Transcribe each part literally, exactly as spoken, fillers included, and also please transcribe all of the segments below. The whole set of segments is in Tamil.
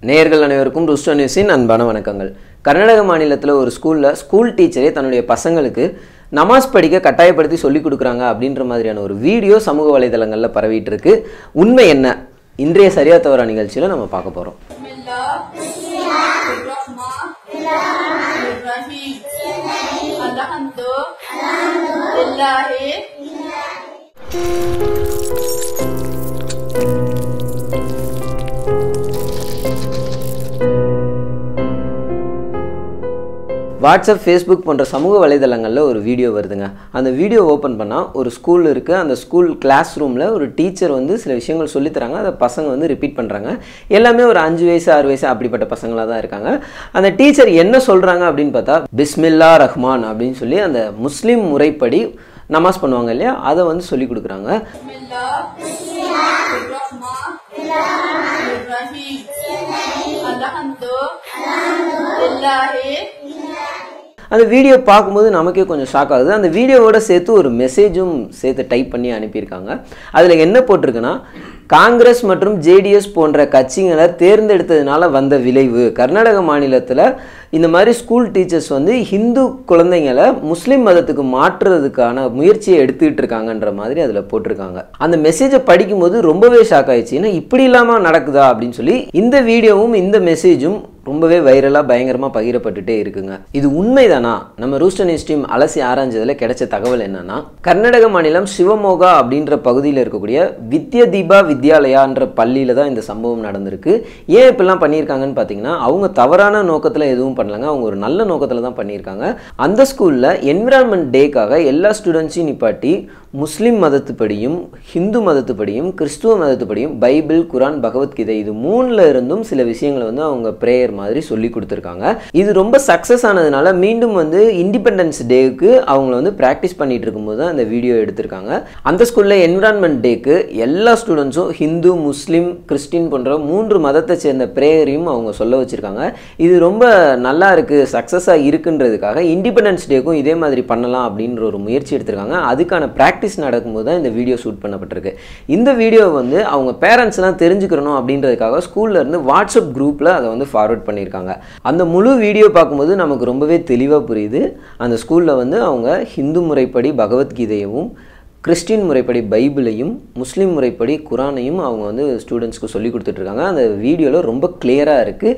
நேயர்கள் அனைவருக்கும் ரூஸ்டர் நியூஸின் அன்பான வணக்கங்கள். கர்நாடக மாநிலத்தில் ஒரு ஸ்கூலில் ஸ்கூல் டீச்சரே தன்னுடைய பசங்களுக்கு நமாஸ் படிக்க கட்டாயப்படுத்தி சொல்லிக் கொடுக்குறாங்க அப்படின்ற மாதிரியான ஒரு வீடியோ சமூக வலைதளங்களில் பரவிட்டு இருக்கு. உண்மை என்ன? இன்றைய சரியா தவறா நிகழ்ச்சியில் நம்ம பார்க்க போகிறோம். வாட்ஸ்அப், ஃபேஸ்புக் போன்ற சமூக வலைதளங்களில் ஒரு வீடியோ வருதுங்க. அந்த வீடியோ ஓப்பன் பண்ணால் ஒரு ஸ்கூல் இருக்குது. அந்த ஸ்கூல் கிளாஸ் ரூமில் ஒரு டீச்சர் வந்து சில விஷயங்கள் சொல்லித்தராங்க. அதை பசங்க வந்து ரிப்பீட் பண்ணுறாங்க. எல்லாமே ஒரு அஞ்சு வயசு ஆறு வயசு அப்படிப்பட்ட பசங்களாக தான் இருக்காங்க. அந்த டீச்சர் என்ன சொல்கிறாங்க அப்படின்னு பார்த்தா, பிஸ்மில்லா ரஹ்மான் அப்படின்னு சொல்லி அந்த முஸ்லீம் முறைப்படி நமாஸ் பண்ணுவாங்க இல்லையா, அதை வந்து சொல்லி கொடுக்குறாங்க. அந்த வீடியோ பார்க்கும்போது நமக்கே கொஞ்சம் ஷாக் ஆகுது. அந்த வீடியோவோட சேர்த்து ஒரு மெசேஜும் சேர்த்து டைப் பண்ணி அனுப்பியிருக்காங்க. அதில் என்ன போட்டிருக்குன்னா, காங்கிரஸ் மற்றும் ஜேடிஎஸ் போன்ற கட்சிகளை தேர்ந்தெடுத்ததுனால வந்த விளைவு, கர்நாடக மாநிலத்தில் இந்த மாதிரி ஸ்கூல் டீச்சர்ஸ் வந்து ஹிந்து குழந்தைங்களை முஸ்லீம் மதத்துக்கு மாற்றுறதுக்கான முயற்சியை எடுத்துக்கிட்டு இருக்காங்கன்ற மாதிரி அதில் போட்டிருக்காங்க. அந்த மெசேஜை படிக்கும்போது ரொம்பவே ஷாக் ஆயிடுச்சு. ஏன்னா இப்படி இல்லாமல் நடக்குதா அப்படின்னு சொல்லி இந்த வீடியோவும் இந்த மெசேஜும் ரொம்பவே வைரலாக பயங்கரமாக பகிரப்பட்டுட்டே இருக்குங்க. இது உண்மைதானா? நம்ம ரூஸ்டர் நியூஸ் டீம் அலசி ஆராய்ஞ்சதில் கிடைச்ச தகவல் என்னன்னா, கர்நாடக மாநிலம் சிவமோகா அப்படின்ற பகுதியில் இருக்கக்கூடிய வித்ய தீபா வித்யாலயான்ற பள்ளியில் தான் இந்த சம்பவம் நடந்திருக்கு. ஏன் இப்படிலாம் பண்ணியிருக்காங்கன்னு பார்த்தீங்கன்னா, அவங்க தவறான நோக்கத்தில் எதுவும் பண்ணலங்க. அவங்க ஒரு நல்ல நோக்கத்தில் தான் பண்ணியிருக்காங்க. அந்த ஸ்கூலில் என்விரான்மெண்ட் டேக்காக எல்லா ஸ்டூடெண்ட்ஸையும் நிப்பாட்டி முஸ்லீம் மதத்துப்படியும் ஹிந்து மதத்துப்படியும் கிறிஸ்துவ மதத்துப்படியும் பைபிள், குரான், பகவத்கீதை இது மூணுல இருந்தும் சில விஷயங்களை வந்து அவங்க பிரேயர் மாதிரி சொல்லி கொடுத்துருக்காங்க. இது ரொம்ப சக்ஸஸ் ஆனதுனால மீண்டும் வந்து இண்டிபெண்டன்ஸ் டேக்கு அவங்கள வந்து ப்ராக்டிஸ் பண்ணிட்டு இருக்கும்போது தான் அந்த வீடியோ எடுத்திருக்காங்க. அந்த ஸ்கூலில் என்விரான்மெண்ட் டேக்கு எல்லா ஸ்டூடெண்ட்ஸும் ஹிந்து, முஸ்லீம், கிறிஸ்டின் போன்ற மூன்று மதத்தை சேர்ந்த பிரேயரையும் அவங்க சொல்ல வச்சுருக்காங்க. இது ரொம்ப நல்லா இருக்குது, சக்ஸஸாக இருக்குன்றதுக்காக இண்டிபெண்டன்ஸ் டேக்கும் இதே மாதிரி பண்ணலாம் அப்படின்ற ஒரு முயற்சி எடுத்திருக்காங்க. அதுக்கான ப்ராக்டிஸ் நடக்கும்போது தான் இந்த வீடியோ ஷூட் பண்ணப்பட்டிருக்கு. இந்த வீடியோ வந்து அவங்க பேரண்ட்ஸ்லாம் தெரிஞ்சுக்கணும் அப்படின்றதுக்காக ஸ்கூல்ல இருந்து வாட்ஸ்அப் குரூப்பில் அதை வந்து ஃபார்வர்ட் பண்ணியிருக்காங்க. அந்த முழு வீடியோ பார்க்கும்போது நமக்கு ரொம்பவே தெளிவாக புரியுது. அந்த ஸ்கூலில் வந்து அவங்க ஹிந்து முறைப்படி பகவத்கீதையவும், கிறிஸ்டின் முறைப்படி பைபிளையும், முஸ்லீம் முறைப்படி குரானையும் அவங்க வந்து ஸ்டூடெண்ட்ஸ்க்கு சொல்லி கொடுத்துட்ருக்காங்க. அந்த வீடியோவில் ரொம்ப கிளியராக இருக்குது.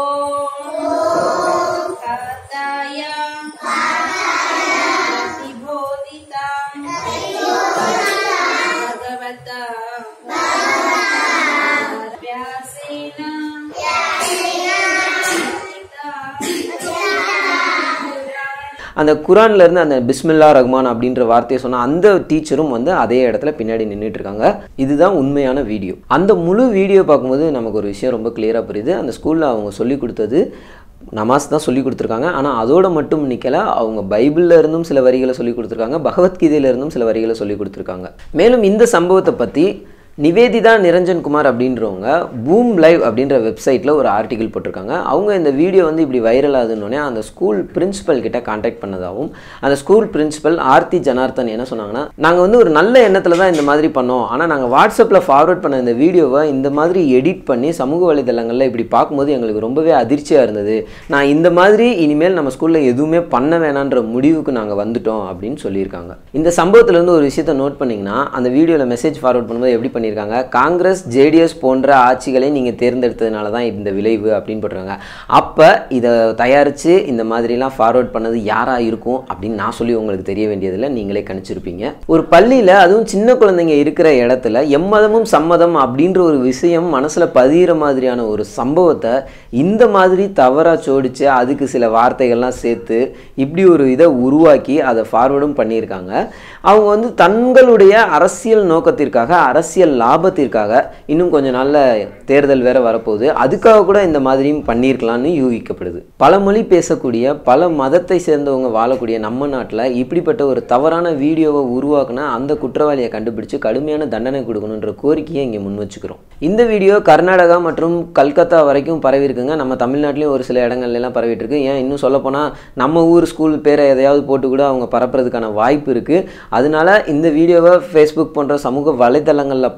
அந்த குரான்ல இருந்து அந்த பிஸ்மில்லா ரஹ்மான் அப்படின்ற வார்த்தையை சொன்ன அந்த டீச்சரும் வந்து அதே இடத்துல பின்னாடி நின்றுட்டு இருக்காங்க. இதுதான் உண்மையான வீடியோ. அந்த முழு வீடியோ பார்க்கும்போது நமக்கு ஒரு விஷயம் ரொம்ப கிளியராக புரியுது. அந்த ஸ்கூலில் அவங்க சொல்லி கொடுத்தது நமாஸ் தான் சொல்லி கொடுத்துருக்காங்க. ஆனால் அதோட மட்டும் நிற்கலை, அவங்க பைபிளில் இருந்தும் சில வரிகளை சொல்லி கொடுத்துருக்காங்க, பகவத்கீதையில இருந்தும் சில வரிகளை சொல்லி கொடுத்துருக்காங்க. மேலும் இந்த சம்பவத்தை பற்றி நிவேதிதா நிரஞ்சன் குமார் அப்படின்றவங்க பூம் லைவ் அப்படின்ற வெப்சைட்டில் ஒரு ஆர்டிகிள் போட்டிருக்காங்க. அவங்க இந்த வீடியோ வந்து இப்படி வைரல் ஆகுதுன்னொடனே அந்த ஸ்கூல் பிரின்சிபல் கிட்ட கான்டாக்ட் பண்ணதாகவும், அந்த ஸ்கூல் பிரின்சிபல் ஆர்த்தி ஜனார்த்தன் என்ன சொன்னாங்கன்னா, நாங்கள் வந்து ஒரு நல்ல எண்ணத்தில் தான் இந்த மாதிரி பண்ணோம், ஆனால் நாங்கள் வாட்ஸ்அப்பில் ஃபார்வர்ட் பண்ண இந்த வீடியோவை இந்த மாதிரி எடிட் பண்ணி சமூக வலைதளங்களில் இப்படி பார்க்கும்போது எங்களுக்கு ரொம்பவே அதிர்ச்சியாக இருந்தது. நான் இந்த மாதிரி இனிமேல் நம்ம ஸ்கூலில் எதுவுமே பண்ண வேணான்ற முடிவுக்கு நாங்கள் வந்துட்டோம் அப்படின்னு சொல்லியிருக்காங்க. இந்த சம்பவத்திலேருந்து ஒரு விஷயத்தை நோட் பண்ணிங்கன்னா, அந்த வீடியோவில் மெசேஜ் ஃபார்வர்ட் பண்ணும்போது எப்படி பண்ணியிருக்காங்க, காங்கிரஸ், ஜேடிஎஸ் போன்ற ஆட்சிகளை நீங்கள் தேர்ந்தெடுத்ததுனால தான் இந்த விளைவு அப்படின்னு போட்டுருக்காங்க. அப்போ இதை தயாரித்து இந்த மாதிரிலாம் ஃபார்வர்ட் பண்ணது யாராக இருக்கும் அப்படின்னு நான் சொல்லி உங்களுக்கு தெரிய வேண்டியதில்லை, நீங்களே கணிச்சிருப்பீங்க. ஒரு பள்ளியில் அதுவும் சின்ன குழந்தைங்க இருக்கிற இடத்துல எம்மதமும் சம்மதம் அப்படின்ற ஒரு விஷயம் மனசில் பதிகிற மாதிரியான ஒரு சம்பவத்தை இந்த மாதிரி தவறாக சோடிச்சு அதுக்கு சில வார்த்தைகள்லாம் சேர்த்து இப்படி ஒரு இதை உருவாக்கி அதை ஃபார்வர்டும் பண்ணியிருக்காங்க. அவங்க வந்து தங்களுடைய அரசியல் நோக்கத்திற்காக, அரசியல் லாபத்திற்காக, இன்னும் கொஞ்சம் நாள்ல தேர்தல் வேற வரப்போகுது, அதுக்காக கூட இந்த மாதிரியும் பண்ணியிருக்கலாம்னு யூகிக்கப்படுது. பல மொழி பேசக்கூடிய, பல மதத்தை சேர்ந்தவங்க வாழக்கூடிய நம்ம நாட்டில் இப்படிப்பட்ட ஒரு தவறான வீடியோவை உருவாக்குனா அந்த குற்றவாளியை கண்டுபிடிச்சு கடுமையான தண்டனை கொடுக்கணுன்ற கோரிக்கையை இங்கே முன் வச்சுக்கிறோம். இந்த வீடியோ கர்நாடகா மற்றும் கல்கத்தா வரைக்கும் பரவி இருக்குங்க. நம்ம தமிழ்நாட்டிலையும் ஒரு சில இடங்கள்லாம் பரவிட்டு இருக்கு. ஏன் இன்னும் சொல்லப்போனால் நம்ம ஊர் ஸ்கூல் பேரை எதையாவது போட்டு கூட அவங்க பரப்புறதுக்கான வாய்ப்பு இருக்குது. அதனால இந்த வீடியோவை ஃபேஸ்புக் போன்ற சமூக வலைதளங்களில்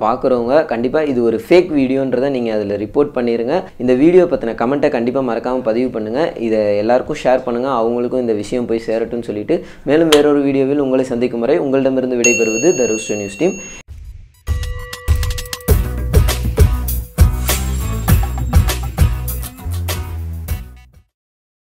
பார்க்குறவங்க கண்டிப்பாக இது ஒரு ஃபேக் வீடியோன்றதை நீங்கள் அதில் ரிப்போர்ட் பண்ணிடுங்க. இந்த வீடியோ பற்றின கமெண்ட்டை கண்டிப்பாக மறக்காமல் பதிவு பண்ணுங்கள். இதை எல்லாருக்கும் ஷேர் பண்ணுங்கள், அவங்களுக்கும் இந்த விஷயம் போய் சேரட்டும்னு சொல்லிட்டு மேலும் வேறொரு வீடியோவில் உங்களை சந்திக்கும் வரை உங்களிடமிருந்து விடைபெறுவது த ரூஸ்டர் நியூஸ் டீம்.